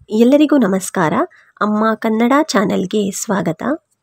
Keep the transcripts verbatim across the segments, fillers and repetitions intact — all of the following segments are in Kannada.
ಎಲ್ಲರಿಗೂ ನಮಸ್ಕಾರ. ಅಮ್ಮ ಕನ್ನಡ ಚಾನೆಲ್ಗೆ ಸ್ವಾಗತ.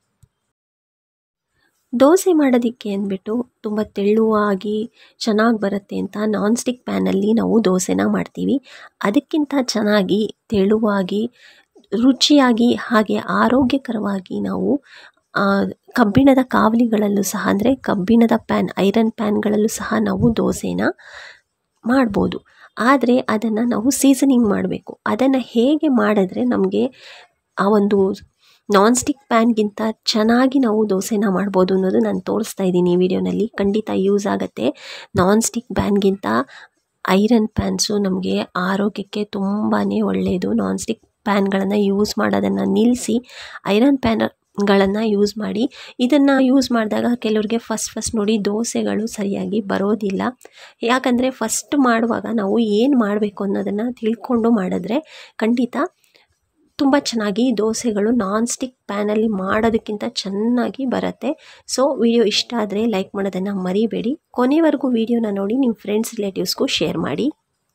ದೋಸೆ ಮಾಡೋದಕ್ಕೆ ಅಂದ್ಬಿಟ್ಟು ತುಂಬ ತೆಳುವಾಗಿ ಚೆನ್ನಾಗಿ ಬರುತ್ತೆ ಅಂತ ನಾನ್ ಸ್ಟಿಕ್ ಪ್ಯಾನಲ್ಲಿ ನಾವು ದೋಸೆನ ಮಾಡ್ತೀವಿ. ಅದಕ್ಕಿಂತ ಚೆನ್ನಾಗಿ ತೆಳುವಾಗಿ ರುಚಿಯಾಗಿ ಹಾಗೆ ಆರೋಗ್ಯಕರವಾಗಿ ನಾವು ಕಬ್ಬಿಣದ ಕಾವಲಿಗಳಲ್ಲೂ ಸಹ ಅಂದರೆ ಕಬ್ಬಿಣದ ಪ್ಯಾನ್ ಐರನ್ ಪ್ಯಾನ್ಗಳಲ್ಲೂ ಸಹ ನಾವು ದೋಸೆನ ಮಾಡ್ಬೋದು. ಆದರೆ ಅದನ್ನು ನಾವು ಸೀಸನಿಂಗ್ ಮಾಡಬೇಕು. ಅದನ್ನು ಹೇಗೆ ಮಾಡಿದ್ರೆ ನಮಗೆ ಆ ಒಂದು ನಾನ್ ಸ್ಟಿಕ್ ಪ್ಯಾನ್ಗಿಂತ ಚೆನ್ನಾಗಿ ನಾವು ದೋಸೆನ ಮಾಡ್ಬೋದು ಅನ್ನೋದು ನಾನು ತೋರಿಸ್ತಾ ಇದ್ದೀನಿ ಈ ವಿಡಿಯೋನಲ್ಲಿ. ಖಂಡಿತ ಯೂಸ್ ಆಗುತ್ತೆ. ನಾನ್ ಸ್ಟಿಕ್ ಪ್ಯಾನ್ಗಿಂತ ಐರನ್ ಪ್ಯಾನ್ಸು ನಮಗೆ ಆರೋಗ್ಯಕ್ಕೆ ತುಂಬಾ ಒಳ್ಳೆಯದು. ನಾನ್ ಸ್ಟಿಕ್ ಪ್ಯಾನ್ಗಳನ್ನು ಯೂಸ್ ಮಾಡೋದನ್ನು ನಿಲ್ಲಿಸಿ ಐರನ್ ಪ್ಯಾನ್ಗಳನ್ನು ಯೂಸ್ ಮಾಡಿ. ಇದನ್ನು ಯೂಸ್ ಮಾಡಿದಾಗ ಕೆಲವ್ರಿಗೆ ಫಸ್ಟ್ ಫಸ್ಟ್ ನೋಡಿ ದೋಸೆಗಳು ಸರಿಯಾಗಿ ಬರೋದಿಲ್ಲ. ಯಾಕಂದರೆ ಫಸ್ಟ್ ಮಾಡುವಾಗ ನಾವು ಏನು ಮಾಡಬೇಕು ಅನ್ನೋದನ್ನು ತಿಳ್ಕೊಂಡು ಮಾಡಿದ್ರೆ ಖಂಡಿತ ತುಂಬ ಚೆನ್ನಾಗಿ ದೋಸೆಗಳು ನಾನ್ ಸ್ಟಿಕ್ ಪ್ಯಾನಲ್ಲಿ ಮಾಡೋದಕ್ಕಿಂತ ಚೆನ್ನಾಗಿ ಬರುತ್ತೆ. ಸೊ ವಿಡಿಯೋ ಇಷ್ಟ ಆದರೆ ಲೈಕ್ ಮಾಡೋದನ್ನು ಮರಿಬೇಡಿ. ಕೊನೆವರೆಗೂ ವಿಡಿಯೋನ ನೋಡಿ ನಿಮ್ಮ ಫ್ರೆಂಡ್ಸ್ ರಿಲೇಟಿವ್ಸ್ಗೂ ಶೇರ್ ಮಾಡಿ.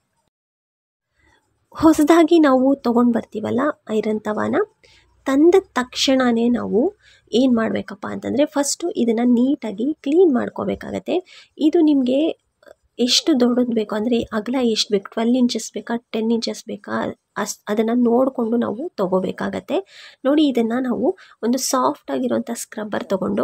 ಹೊಸದಾಗಿ ನಾವು ತೊಗೊಂಡು ಬರ್ತೀವಲ್ಲ ಐರನ್ ತವಾನ, ತಂದ ತಕ್ಷಣವೇ ನಾವು ಏನು ಮಾಡಬೇಕಪ್ಪ ಅಂತಂದರೆ ಫಸ್ಟು ಇದನ್ನು ನೀಟಾಗಿ ಕ್ಲೀನ್ ಮಾಡ್ಕೋಬೇಕಾಗತ್ತೆ. ಇದು ನಿಮಗೆ ಎಷ್ಟು ದೊಡ್ಡದು ಬೇಕು ಅಂದರೆ ಅಗಲ ಎಷ್ಟು ಬೇಕು, ಟ್ವೆಲ್ ಇಂಚಸ್ ಬೇಕಾ ಟೆನ್ ಇಂಚಸ್ ಬೇಕಾ ಅಸ್ ಅದನ್ನು ನೋಡಿಕೊಂಡು ನಾವು ತೊಗೋಬೇಕಾಗತ್ತೆ. ನೋಡಿ ಇದನ್ನು ನಾವು ಒಂದು ಸಾಫ್ಟಾಗಿರೋಂಥ ಸ್ಕ್ರಬ್ಬರ್ ತೊಗೊಂಡು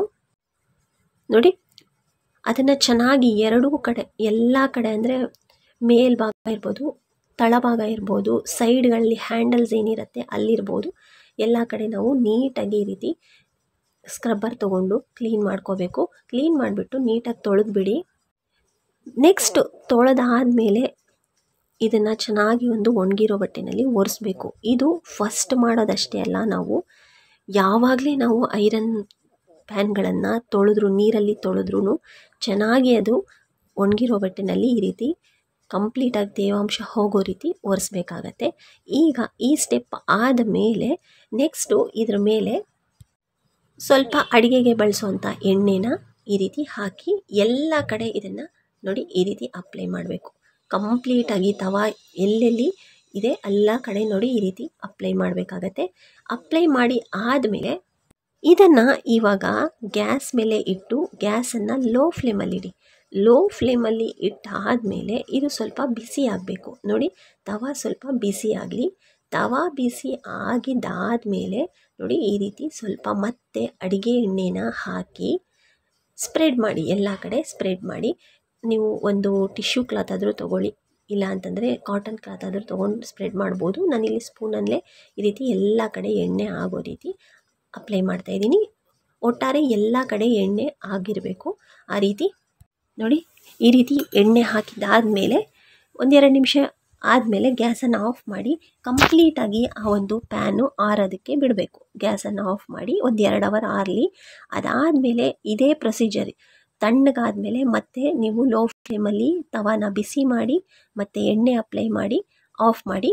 ನೋಡಿ ಅದನ್ನು ಚೆನ್ನಾಗಿ ಎರಡೂ ಕಡೆ ಎಲ್ಲ ಕಡೆ ಅಂದರೆ ಮೇಲ್ಭಾಗ ಇರ್ಬೋದು, ತಳಭಾಗ ಇರ್ಬೋದು, ಸೈಡ್ಗಳಲ್ಲಿ ಹ್ಯಾಂಡಲ್ಸ್ ಏನಿರುತ್ತೆ ಅಲ್ಲಿರ್ಬೋದು, ಎಲ್ಲ ಕಡೆ ನಾವು ನೀಟಾಗಿ ಈ ರೀತಿ ಸ್ಕ್ರಬ್ಬರ್ ತೊಗೊಂಡು ಕ್ಲೀನ್ ಮಾಡ್ಕೋಬೇಕು. ಕ್ಲೀನ್ ಮಾಡಿಬಿಟ್ಟು ನೀಟಾಗಿ ತೊಳೆದ್ಬಿಡಿ. ನೆಕ್ಸ್ಟ್ ತೊಳೆದಾದಮೇಲೆ ಇದನ್ನು ಚೆನ್ನಾಗಿ ಒಂದು ಒಣಗಿರೋ ಬಟ್ಟೆನಲ್ಲಿ ಒರೆಸ್ಬೇಕು. ಇದು ಫಸ್ಟ್ ಮಾಡೋದಷ್ಟೇ ಅಲ್ಲ, ನಾವು ಯಾವಾಗಲೇ ನಾವು ಐರನ್ ಪ್ಯಾನ್ಗಳನ್ನು ತೊಳೆದ್ರೂ ನೀರಲ್ಲಿ ತೊಳೆದ್ರೂ ಚೆನ್ನಾಗಿ ಅದು ಒಣಗಿರೋ ಬಟ್ಟೆನಲ್ಲಿ ಈ ರೀತಿ ಕಂಪ್ಲೀಟಾಗಿ ತೇವಾಂಶ ಹೋಗೋ ರೀತಿ ಒರೆಸ್ಬೇಕಾಗತ್ತೆ. ಈಗ ಈ ಸ್ಟೆಪ್ ಆದ ಮೇಲೆ ನೆಕ್ಸ್ಟು ಇದ್ರ ಮೇಲೆ ಸ್ವಲ್ಪ ಅಡುಗೆಗೆ ಬಳಸುವಂಥ ಎಣ್ಣೆನ ಈ ರೀತಿ ಹಾಕಿ ಎಲ್ಲ ಕಡೆ ಇದನ್ನು ನೋಡಿ ಈ ರೀತಿ ಅಪ್ಲೈ ಮಾಡಬೇಕು. ಕಂಪ್ಲೀಟಾಗಿ ತವಾ ಎಲ್ಲೆಲ್ಲಿ ಇದೆ ಎಲ್ಲ ಕಡೆ ನೋಡಿ ಈ ರೀತಿ ಅಪ್ಲೈ ಮಾಡಬೇಕಾಗತ್ತೆ. ಅಪ್ಲೈ ಮಾಡಿ ಆದಮೇಲೆ ಇದನ್ನು ಇವಾಗ ಗ್ಯಾಸ್ ಮೇಲೆ ಇಟ್ಟು ಗ್ಯಾಸನ್ನು ಲೋ ಫ್ಲೇಮಲ್ಲಿಡಿ. ಲೋ ಫ್ಲೇಮಲ್ಲಿ ಇಟ್ಟಾದಮೇಲೆ ಇದು ಸ್ವಲ್ಪ ಬಿಸಿ ಆಗಬೇಕು. ನೋಡಿ ತವಾ ಸ್ವಲ್ಪ ಬಿಸಿ ಆಗಲಿ. ತವಾ ಬಿಸಿ ಆಗಿದ್ದಾದಮೇಲೆ ನೋಡಿ ಈ ರೀತಿ ಸ್ವಲ್ಪ ಮತ್ತೆ ಅಡುಗೆ ಎಣ್ಣೆನ ಹಾಕಿ ಸ್ಪ್ರೆಡ್ ಮಾಡಿ, ಎಲ್ಲ ಕಡೆ ಸ್ಪ್ರೆಡ್ ಮಾಡಿ. ನೀವು ಒಂದು ಟಿಶ್ಯೂ ಕ್ಲಾತ್ ಆದರೂ ತೊಗೊಳ್ಳಿ, ಇಲ್ಲ ಅಂತಂದರೆ ಕಾಟನ್ ಕ್ಲಾತ್ ಆದರೂ ತೊಗೊಂಡು ಸ್ಪ್ರೆಡ್ ಮಾಡ್ಬೋದು. ನಾನಿಲ್ಲಿ ಸ್ಪೂನಲ್ಲೇ ಈ ರೀತಿ ಎಲ್ಲ ಕಡೆ ಎಣ್ಣೆ ಆಗೋ ರೀತಿ ಅಪ್ಲೈ ಮಾಡ್ತಾಯಿದ್ದೀನಿ. ಒಟ್ಟಾರೆ ಎಲ್ಲ ಕಡೆ ಎಣ್ಣೆ ಆಗಿರಬೇಕು. ಆ ರೀತಿ ನೋಡಿ ಈ ರೀತಿ ಎಣ್ಣೆ ಹಾಕಿದ್ದಾದಮೇಲೆ ಒಂದೆರಡು ನಿಮಿಷ ಆದಮೇಲೆ ಗ್ಯಾಸನ್ನು ಆಫ್ ಮಾಡಿ ಕಂಪ್ಲೀಟಾಗಿ ಆ ಒಂದು ಪ್ಯಾನು ಆರೋದಕ್ಕೆ ಬಿಡಬೇಕು. ಗ್ಯಾಸನ್ನು ಆಫ್ ಮಾಡಿ ಒಂದು ಎರಡು ಅವರ್ ಆರಲಿ. ಅದಾದಮೇಲೆ ಇದೇ ಪ್ರೊಸೀಜರ್ ತಣ್ಣಗಾದಮೇಲೆ ಮತ್ತೆ ನೀವು ಲೋ ಫ್ಲೇಮಲ್ಲಿ ತವಾನ ಬಿಸಿ ಮಾಡಿ ಮತ್ತು ಎಣ್ಣೆ ಅಪ್ಲೈ ಮಾಡಿ ಆಫ್ ಮಾಡಿ.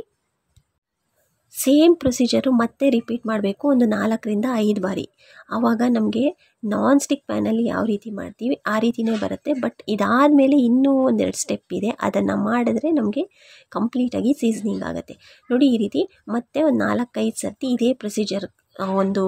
ಸೇಮ್ ಪ್ರೊಸೀಜರು ಮತ್ತೆ ರಿಪೀಟ್ ಮಾಡಬೇಕು ಒಂದು ನಾಲ್ಕರಿಂದ ಐದು ಬಾರಿ. ಆವಾಗ ನಮಗೆ ನಾನ್ ಸ್ಟಿಕ್ ಪ್ಯಾನಲ್ಲಿ ಯಾವ ರೀತಿ ಮಾಡ್ತೀವಿ ಆ ರೀತಿಯೇ ಬರುತ್ತೆ. ಬಟ್ ಇದಾದಮೇಲೆ ಇನ್ನೂ ಒಂದೆರಡು ಸ್ಟೆಪ್ ಇದೆ, ಅದನ್ನು ಮಾಡಿದ್ರೆ ನಮಗೆ ಕಂಪ್ಲೀಟಾಗಿ ಸೀಸನಿಂಗ್ ಆಗುತ್ತೆ. ನೋಡಿ ಈ ರೀತಿ ಮತ್ತೆ ಒಂದು ನಾಲ್ಕೈದು ಸರ್ತಿ ಇದೇ ಪ್ರೊಸೀಜರ್ ಒಂದು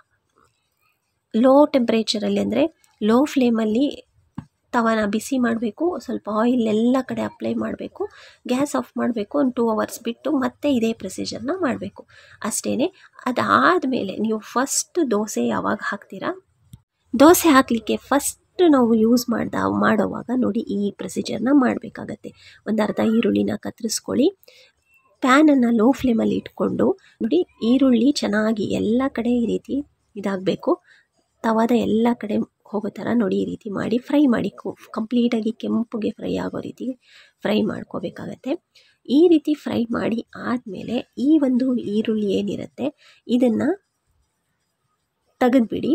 ಲೋ ಟೆಂಪ್ರೇಚರಲ್ಲಿ ಅಂದರೆ ಲೋ ಫ್ಲೇಮಲ್ಲಿ ತವಾನ ಬಿಸಿ ಮಾಡಬೇಕು. ಸ್ವಲ್ಪ ಆಯಿಲ್ ಎಲ್ಲ ಕಡೆ ಅಪ್ಲೈ ಮಾಡಬೇಕು. ಗ್ಯಾಸ್ ಆಫ್ ಮಾಡಬೇಕು. ಒಂದು ಟೂ ಅವರ್ಸ್ ಬಿಟ್ಟು ಮತ್ತೆ ಇದೇ ಪ್ರೊಸೀಜರ್ನ ಮಾಡಬೇಕು ಅಷ್ಟೇ. ಅದಾದಮೇಲೆ ನೀವು ಫಸ್ಟ್ ದೋಸೆ ಯಾವಾಗ ಹಾಕ್ತೀರಾ, ದೋಸೆ ಹಾಕಲಿಕ್ಕೆ ಫಸ್ಟ್ ನಾವು ಯೂಸ್ ಮಾಡ್ದ ಮಾಡೋವಾಗ ನೋಡಿ ಈ ಪ್ರೊಸೀಜರ್ನ ಮಾಡಬೇಕಾಗತ್ತೆ. ಒಂದು ಅರ್ಧ ಈರುಳ್ಳಿನ ಕತ್ತರಿಸ್ಕೊಳ್ಳಿ. ಪ್ಯಾನನ್ನು ಲೋ ಫ್ಲೇಮಲ್ಲಿ ಇಟ್ಕೊಂಡು ನೋಡಿ ಈರುಳ್ಳಿ ಚೆನ್ನಾಗಿ ಎಲ್ಲ ಕಡೆ ಈ ರೀತಿ ಇದಾಗಬೇಕು. ತವಾದ ಎಲ್ಲ ಕಡೆ ಹೋಗೋ ಥರ ನೋಡಿ ಈ ರೀತಿ ಮಾಡಿ ಫ್ರೈ ಮಾಡಿ. ಕಂಪ್ಲೀಟಾಗಿ ಕೆಂಪುಗೆ ಫ್ರೈ ಆಗೋ ರೀತಿ ಫ್ರೈ ಮಾಡ್ಕೋಬೇಕಾಗತ್ತೆ. ಈ ರೀತಿ ಫ್ರೈ ಮಾಡಿ ಆದಮೇಲೆ ಈ ಒಂದು ಈರುಳ್ಳಿ ಏನಿರುತ್ತೆ ಇದನ್ನು ತೆಗೆದುಬಿಡಿ.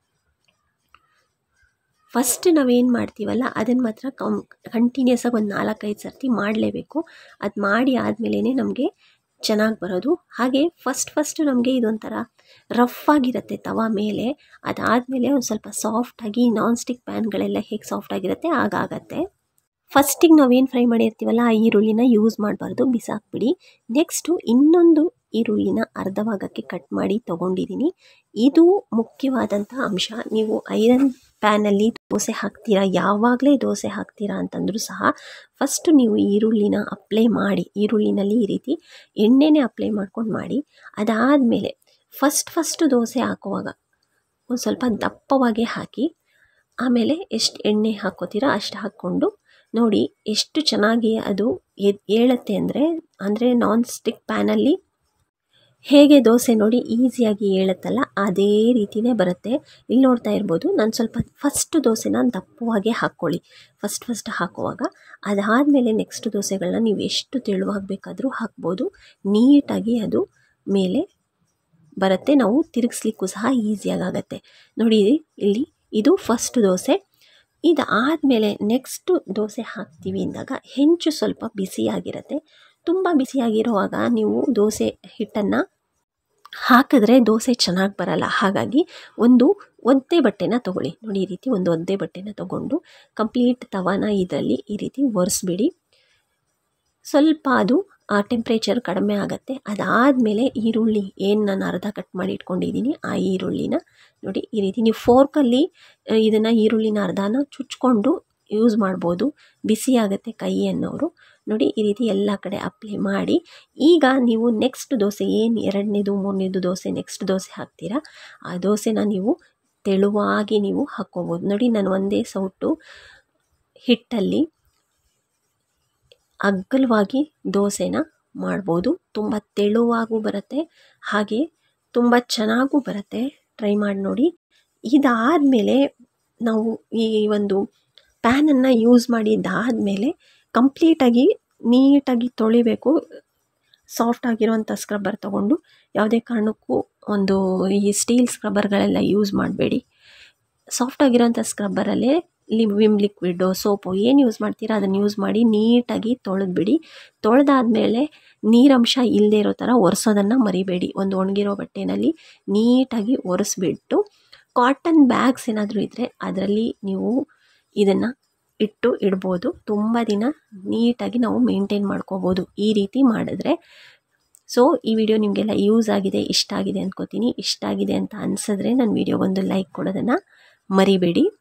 ಫಸ್ಟ್ ನಾವೇನು ಮಾಡ್ತೀವಲ್ಲ ಅದನ್ನು ಮಾತ್ರ ಕಂ ಕಂಟಿನ್ಯೂಸ್ ಆಗಿ ಒಂದು ನಾಲ್ಕೈದು ಸರ್ತಿ ಮಾಡಲೇಬೇಕು. ಅದು ಮಾಡಿ ಆದಮೇಲೆ ನಮಗೆ ಚೆನ್ನಾಗಿ ಬರೋದು. ಹಾಗೆ ಫಸ್ಟ್ ಫಸ್ಟು ನಮಗೆ ಇದೊಂಥರ ರಫ್ ಆಗಿರುತ್ತೆ ತವಾ ಮೇಲೆ. ಅದಾದಮೇಲೆ ಒಂದು ಸ್ವಲ್ಪ ಸಾಫ್ಟಾಗಿ ನಾನ್ ಸ್ಟಿಕ್ ಪ್ಯಾನ್ಗಳೆಲ್ಲ ಹೇಗೆ ಸಾಫ್ಟಾಗಿರುತ್ತೆ ಆಗಾಗತ್ತೆ. ಫಸ್ಟಿಗೆ ನಾವೇನು ಫ್ರೈ ಮಾಡಿರ್ತೀವಲ್ಲ ಆ ಈರುಳ್ಳಿನ ಯೂಸ್ ಮಾಡಬಾರ್ದು, ಬಿಸಾಕ್ಬಿಡಿ. ನೆಕ್ಸ್ಟು ಇನ್ನೊಂದು ಈರುಳ್ಳಿನ ಅರ್ಧ ಭಾಗಕ್ಕೆ ಕಟ್ ಮಾಡಿ ತೊಗೊಂಡಿದ್ದೀನಿ. ಇದು ಮುಖ್ಯವಾದಂಥ ಅಂಶ. ನೀವು ಐರನ್ ಪ್ಯಾನಲ್ಲಿ ದೋಸೆ ಹಾಕ್ತೀರಾ, ಯಾವಾಗಲೇ ದೋಸೆ ಹಾಕ್ತೀರಾ ಅಂತಂದರೂ ಸಹ ಫಸ್ಟು ನೀವು ಈರುಳ್ಳಿನ ಅಪ್ಲೈ ಮಾಡಿ, ಈರುಳ್ಳಿನಲ್ಲಿ ಈ ರೀತಿ ಎಣ್ಣೆನೇ ಅಪ್ಲೈ ಮಾಡ್ಕೊಂಡು ಮಾಡಿ. ಅದಾದಮೇಲೆ ಫಸ್ಟ್ ಫಸ್ಟು ದೋಸೆ ಹಾಕುವಾಗ ಒಂದು ಸ್ವಲ್ಪ ದಪ್ಪವಾಗಿ ಹಾಕಿ, ಆಮೇಲೆ ಎಷ್ಟು ಎಣ್ಣೆ ಹಾಕ್ಕೋತೀರಾ ಅಷ್ಟು ಹಾಕ್ಕೊಂಡು ನೋಡಿ ಎಷ್ಟು ಚೆನ್ನಾಗಿ ಅದು ಏಳುತ್ತೆ ಅಂದರೆ ಅಂದರೆ ನಾನ್ ಸ್ಟಿಕ್ ಪ್ಯಾನಲ್ಲಿ ಹೇಗೆ ದೋಸೆ ನೋಡಿ ಈಸಿಯಾಗಿ ಏಳುತ್ತಲ್ಲ ಅದೇ ರೀತಿಯೇ ಬರುತ್ತೆ. ಇಲ್ಲಿ ನೋಡ್ತಾ ಇರ್ಬೋದು, ನಾನು ಸ್ವಲ್ಪ ಫಸ್ಟ್ ದೋಸೆನ ದಪ್ಪವಾಗಿ ಹಾಕ್ಕೊಳ್ಳಿ ಫಸ್ಟ್ ಫಸ್ಟ್ ಹಾಕುವಾಗ. ಅದಾದಮೇಲೆ ನೆಕ್ಸ್ಟ್ ದೋಸೆಗಳನ್ನ ನೀವು ಎಷ್ಟು ತೆಳುವಾಗಿ ಬೇಕಾದರೂ ಹಾಕ್ಬೋದು. ನೀಟಾಗಿ ಅದು ಮೇಲೆ ಬರುತ್ತೆ, ನಾವು ತಿರುಗಿಸ್ಲಿಕ್ಕೂ ಸಹ ಈಸಿಯಾಗಿ ಆಗುತ್ತೆ. ನೋಡಿ ಇಲ್ಲಿ ಇದು ಫಸ್ಟ್ ದೋಸೆ. ಇದಾದಮೇಲೆ ನೆಕ್ಸ್ಟು ದೋಸೆ ಹಾಕ್ತೀವಿ ಅಂದಾಗ ಹೆಂಚು ಸ್ವಲ್ಪ ಬಿಸಿಯಾಗಿರುತ್ತೆ. ತುಂಬ ಬಿಸಿಯಾಗಿರುವಾಗ ನೀವು ದೋಸೆ ಹಿಟ್ಟನ್ನು ಹಾಕಿದ್ರೆ ದೋಸೆ ಚೆನ್ನಾಗಿ ಬರಲ್ಲ. ಹಾಗಾಗಿ ಒಂದು ಒದ್ದೆ ಬಟ್ಟೆನ ತೊಗೊಳ್ಳಿ. ನೋಡಿ ಈ ರೀತಿ ಒಂದು ಒದ್ದೆ ಬಟ್ಟೆನ ತೊಗೊಂಡು ಕಂಪ್ಲೀಟ್ ತವಾನ ಇದರಲ್ಲಿ ಈ ರೀತಿ ಒರೆಸ್ಬಿಡಿ. ಸ್ವಲ್ಪ ಅದು ಟೆಂಪ್ರೇಚರ್ ಕಡಿಮೆ ಆಗುತ್ತೆ. ಅದಾದಮೇಲೆ ಈರುಳ್ಳಿ ಏನು ನಾನು ಅರ್ಧ ಕಟ್ ಮಾಡಿ ಇಟ್ಕೊಂಡಿದ್ದೀನಿ ಆ ಈರುಳ್ಳಿನ ನೋಡಿ ಈ ರೀತಿ ನೀವು ಫೋರ್ಕಲ್ಲಿ ಇದನ್ನು ಈರುಳ್ಳಿನ ಅರ್ಧನ ಚುಚ್ಕೊಂಡು ಯೂಸ್ ಮಾಡ್ಬೋದು, ಬಿಸಿ ಆಗುತ್ತೆ ಕೈ ಅನ್ನೋರು. ನೋಡಿ ಈ ರೀತಿ ಎಲ್ಲ ಕಡೆ ಅಪ್ಲೈ ಮಾಡಿ. ಈಗ ನೀವು ನೆಕ್ಸ್ಟ್ ದೋಸೆ ಏನು ಎರಡನೇದು ಮೂರನೇದು ದೋಸೆ ನೆಕ್ಸ್ಟ್ ದೋಸೆ ಹಾಕ್ತೀರಾ ಆ ದೋಸೆನ ನೀವು ತೆಳುವಾಗಿ ನೀವು ಹಾಕ್ಕೋಬೋದು. ನೋಡಿ ನಾನು ಒಂದೇ ಸೌಟು ಹಿಟ್ಟಲ್ಲಿ ಅಗಲವಾಗಿ ದೋಸೆನ ಮಾಡ್ಬೋದು. ತುಂಬ ತೆಳುವಾಗೂ ಬರುತ್ತೆ, ಹಾಗೆ ತುಂಬ ಚೆನ್ನಾಗೂ ಬರುತ್ತೆ. ಟ್ರೈ ಮಾಡಿ ನೋಡಿ. ಇದಾದಮೇಲೆ ನಾವು ಈ ಒಂದು ಪ್ಯಾನನ್ನು ಯೂಸ್ ಮಾಡಿದ್ದಾದಮೇಲೆ ಕಂಪ್ಲೀಟಾಗಿ ನೀಟಾಗಿ ತೊಳಿಬೇಕು. ಸಾಫ್ಟ್ ಆಗಿರುವಂಥ ಸ್ಕ್ರಬ್ಬರ್ ತೊಗೊಂಡು, ಯಾವುದೇ ಕಾರಣಕ್ಕೂ ಒಂದು ಈ ಸ್ಟೀಲ್ ಸ್ಕ್ರಬ್ಬರ್ಗಳೆಲ್ಲ ಯೂಸ್ ಮಾಡಬೇಡಿ. ಸಾಫ್ಟ್ ಆಗಿರೋಂಥ ಸ್ಕ್ರಬ್ಬರಲ್ಲೇ ಲಿ ವಿಮ್ ಲಿಕ್ವಿಡ್ಡು ಸೋಪು ಏನು ಯೂಸ್ ಮಾಡ್ತೀರಾ ಅದನ್ನು ಯೂಸ್ ಮಾಡಿ ನೀಟಾಗಿ ತೊಳೆದ್ಬಿಡಿ. ತೊಳೆದಾದ್ಮೇಲೆ ನೀರಂಶ ಇಲ್ಲದೆ ಇರೋ ಥರ ಒರೆಸೋದನ್ನು ಮರಿಬೇಡಿ. ಒಂದು ಒಣಗಿರೋ ಬಟ್ಟೆನಲ್ಲಿ ನೀಟಾಗಿ ಒರೆಸ್ಬಿಟ್ಟು ಕಾಟನ್ ಬ್ಯಾಗ್ಸ್ ಏನಾದರೂ ಇದ್ದರೆ ಅದರಲ್ಲಿ ನೀವು ಇದನ್ನು ಇಟ್ಟು ಇಡ್ಬೋದು. ತುಂಬ ದಿನ ನೀಟಾಗಿ ನಾವು ಮೇಂಟೈನ್ ಮಾಡ್ಕೋಬೋದು ಈ ರೀತಿ ಮಾಡಿದ್ರೆ. ಸೊ ಈ ವಿಡಿಯೋ ನಿಮಗೆಲ್ಲ ಯೂಸ್ ಆಗಿದೆ, ಇಷ್ಟ ಆಗಿದೆ ಅಂದ್ಕೋತೀನಿ. ಇಷ್ಟ ಆಗಿದೆ ಅಂತ ಅನಿಸಿದ್ರೆ ನನ್ನ ವಿಡಿಯೋಗೊಂದು ಲೈಕ್ ಕೊಡೋದನ್ನು ಮರಿಬೇಡಿ.